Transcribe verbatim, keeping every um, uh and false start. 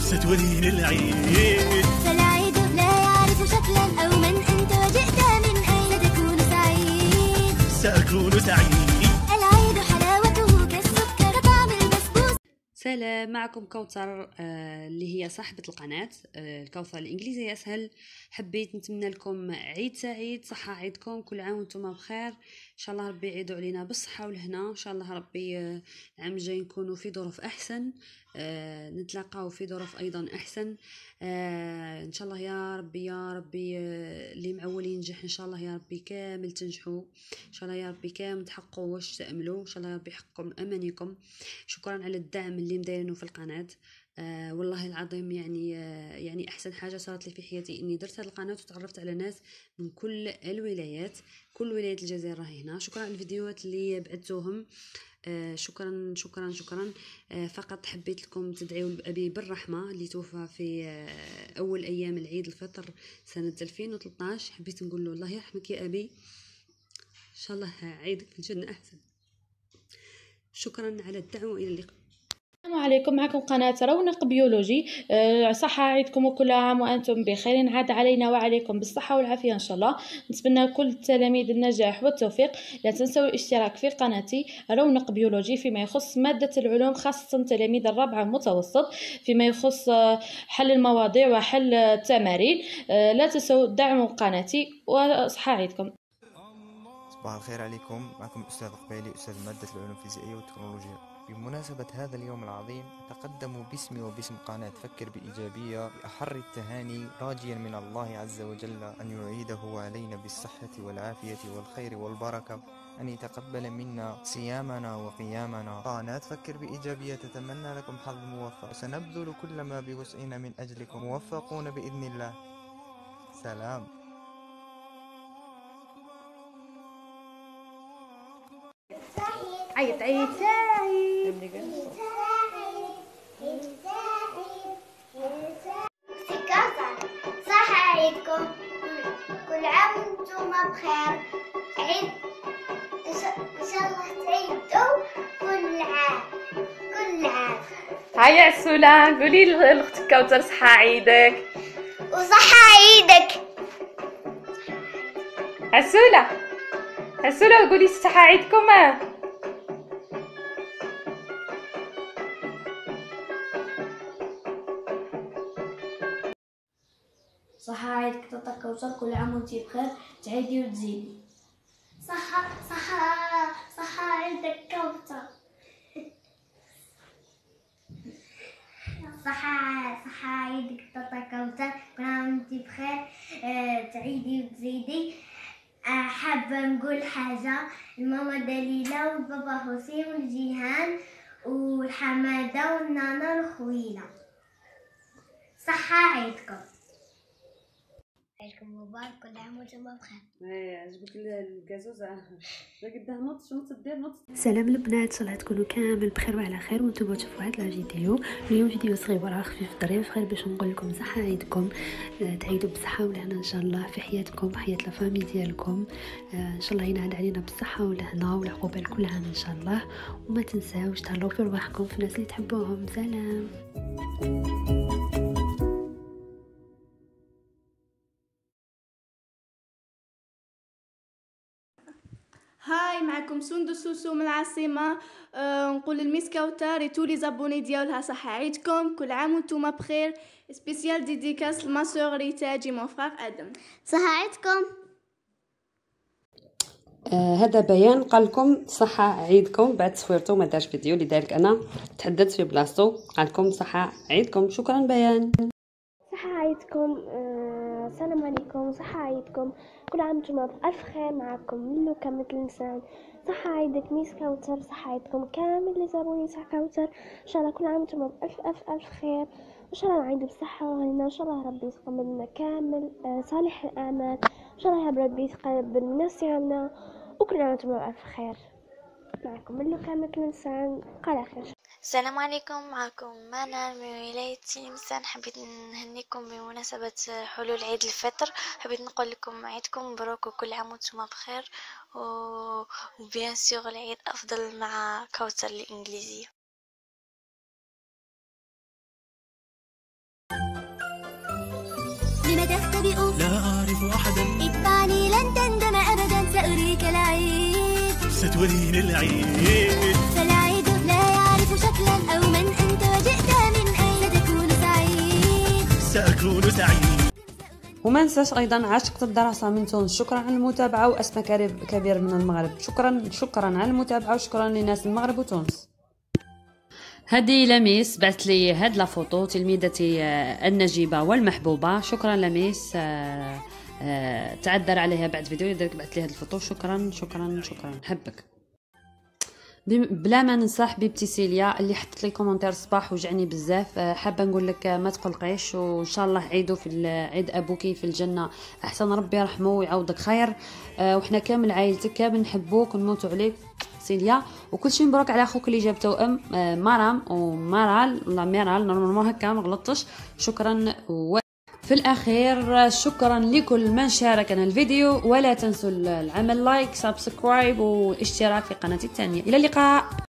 ستولين العيد. فالعيد لا يعرف شكلا أو من أنت وجئت من أين. ستكون سعيد سأكون سعيد. العيد حلاوته كالسكر كطعم البسبوس. سلام، معكم كوثر آه اللي هي صاحبة القناة آه الكوثر الإنجليزية أسهل. حبيت نتمنى لكم عيد سعيد، صحة عيدكم، كل عام وانتم بخير. إن شاء الله ربي يعيدوا علينا بالصحة والهنا. إن شاء الله ربي آه العام الجاي نكونوا في ظروف أحسن، آه نتلاقاو في ظروف أيضا أحسن. آه إن شاء الله يا ربي يا ربي آه اللي معولي ينجح إن شاء الله يا ربي كامل تنجحوا إن شاء الله يا ربي كامل تحققوا واش تأملوا إن شاء الله يا ربي يحققوا أمانيكم. شكرا على الدعم اللي مدايرينه في القناة. آه والله العظيم يعني آه يعني احسن حاجه صارت لي في حياتي اني درت هذه القناه وتعرفت على ناس من كل الولايات، كل ولايات الجزائر راهي هنا. شكرا على الفيديوهات اللي بعثتوهم. آه شكرا شكرا شكرا. آه فقط حبيت لكم تدعيوا لابي بالرحمه اللي توفى في آه اول ايام العيد الفطر سنه ألفين وثلاثة عشر. حبيت نقول له الله يرحمك يا ابي، ان شاء الله عيدك في الجنه احسن. شكرا على الدعم والى اللقاء. السلام عليكم، معكم قناة رونق بيولوجي. أه صحة عيدكم وكل عام وأنتم بخير. عاد علينا وعليكم بالصحة والعافية إن شاء الله. نتمنى لكل التلاميذ النجاح والتوفيق. لا تنسوا الاشتراك في قناتي رونق بيولوجي فيما يخص مادة العلوم، خاصة تلاميذ الرابعة متوسط، فيما يخص حل المواضيع وحل التمارين. أه لا تنسوا دعموا قناتي وصحة عيدكم. صباح الخير عليكم، معكم أستاذ قبيلي، أستاذ مادة العلوم الفيزيائية والتكنولوجيا. بمناسبة هذا اليوم العظيم أتقدم باسمي وباسم قناة فكر بإيجابية بأحر التهاني، راجيا من الله عز وجل أن يعيده علينا بالصحة والعافية والخير والبركة، أن يتقبل منا صيامنا وقيامنا. قناة فكر بإيجابية تتمنى لكم حظ موفق، وسنبذل كل ما بوسعنا من أجلكم، موفقون بإذن الله. سلام. عيد عيد سعيد. صحة عيدكم، كل عام وانتم بخير. عيد ان شاء الله تعيدوا كل عام كل عام. هيا عسولة، قولي لاختك كوثر صحة عيدك. وصحة عيدك عسولة عسولة، قولي صحة عيدكم. صحة عيدك تاتا كوثر، كل عام وانتي بخير، تعيدي وتزيدي. صحة صحة صحة عيدك كوثر. صحة صحة عيدك تاتا كوثر، كل عام وانتي بخير، آه، تعيدي وتزيدي. آه، حابة نقول حاجة لماما دليلة والبابا حسين والجيهان والحمادة والنانا الخويلة. صحة عيدكم. عيدكم مبارك، كل عام وانتم بخير. ايه عجبك الكازوزه؟ لا قدها نط شنو تدير نط. سلام البنات، ان شاء الله تكونوا كامل بخير وعلى خير وانتم تشوفوا هذا الفيديو. اليوم فيديو صغير وراه خفيف ظريف، غير باش نقول لكم صحه عيدكم، تعيدوا بالصحه والهنا ان شاء الله في حياتكم وحياه لا فامي ديالكم. ان شاء الله ينعاد علينا بالصحه والهنا والعقوبه كل عام ان شاء الله. وما تنساوش تهلاو في رواحكم في الناس اللي تحبوهم. سلام. هاي، معكم سندس سوسو من العاصمه. أه نقول للميس كوثر اي تو لي زابوني ديالها صحه عيدكم، كل عام وانتم بخير. سبيسيال ديديكاس لما سور ريتا جي مون فراغ ادم. صحة عيدكم. آه هذا بيان قال لكم صحة عيدكم بعد تصويرته ما دارش فيديو، لذلك انا تحدثت في بلاصتو. قال لكم صحة عيدكم. شكرا بيان. صحة عيدكم. آه، السلام عليكم، صحة عيدكم، كل عام وانتم بألف خير. معكم لولو كامل الإنسان. صحة عيدك ميس كوثر، صحة عيدكم كامل اللي زاروني صحة كوثر. إن شاء الله كل عام وانتم بألف ألف ألف خير، إن شاء الله نعيدوا بالصحة وغنى. إن شاء الله ربي يتقبل منا كامل آه صالح الأعمال. إن شاء الله ربي يتقبل منا صيامنا، وكل عام وانتم بألف خير. معكم لولو كامل الإنسان. قال خير. السلام عليكم، معكم مانا من ولاية تلمسان. حبيت نهنيكم بمناسبة حلول عيد الفطر. حبيت نقول لكم عيدكم مبروك وكل عام وانتم بخير، وبيان سيغ العيد أفضل مع كوثر الإنجليزية. تولين العيد. فالعيد لا يعرف شكلا أو من أنت وجئت من أين ستكون سعيد. سأكون سعيد. وما ننساش ايضا عاشقة الدراسة من تونس، شكرا على المتابعة، واسماء كبير من المغرب، شكرا شكرا على المتابعة، وشكرا لناس المغرب وتونس. هذه لميس بعث لي هاد لا فوتو، تلميذتي النجيبة والمحبوبة، شكرا لميس. آه آه تعذر عليها بعد فيديو يديرك بعث لي هاد الفوتو، شكرا شكرا شكرا نحبك. بلا ما ننسى حبيبتي سيليا اللي حطت لي كومونتير الصباح وجعني بزاف، حابه نقول لك ما تقلقيش، وان شاء الله عيدوا في عيد ابوكي في الجنه احسن، ربي يرحمه ويعوضك خير، وحنا كامل عائلتك كامل نحبوك ونموتوا عليك سيليا، وكل شيء مبروك على اخوك اللي جاب توأم مرام ومارال ولا ميرال نورمالمون هكا ما غلطتش. شكرا. و في الأخير شكرا لكل من شاركنا الفيديو، ولا تنسوا العمل لايك سبسكرايب والاشتراك في قناتي الثانية. إلى اللقاء.